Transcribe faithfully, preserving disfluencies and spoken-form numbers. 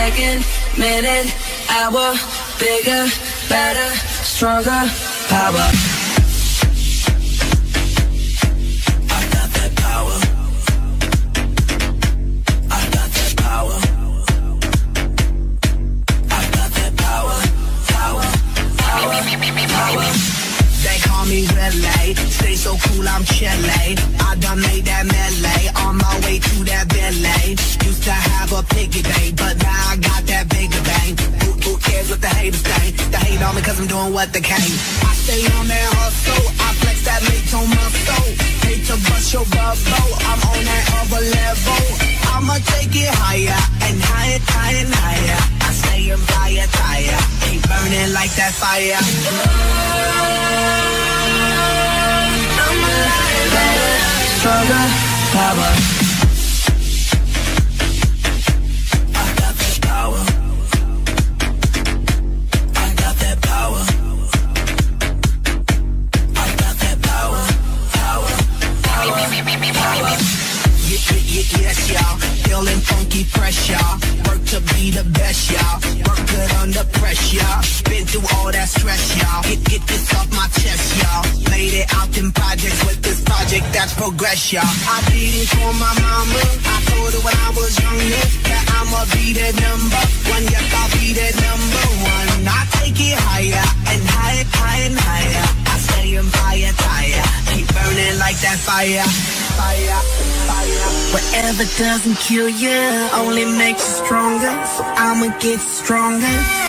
second, minute, hour, bigger, better, stronger, power. I got that power. I got that power. I got that power. Power, power, power. They call me Relay, stay so cool I'm Chile. I done made that melee, on my way to that Bentley. Used to have a piggy bank, but now I got that bigger bang. Who, who cares what the haters think? They hate on me cause I'm doing what they can. I stay on that hustle, I flex that mate on my soul. Hate to bust your bubble, I'm on that other level. I'ma take it higher, and higher, higher, and higher. I stay in fire, tire, keep burning like that fire. I'm alive, better, stronger, power. I got that power. I got that power. I got that power. Power, power, power. Yeah, yeah, yeah, yes, y'all. Feeling funky fresh, y'all. Work to be the best, y'all. Work good under pressure. Been through all that stress, y'all. Get, get this off my chest, y'all. Made it out in projects with this project that's progress, y'all. I did it for my mama. I told her when I was younger that I'ma be that number one. Yes, I'll be that number one. I take it higher and higher, higher and higher. I stay in fire, tire. Keep burning like that fire. Fire, fire. Whatever doesn't kill you only makes you stronger. So I'ma get stronger.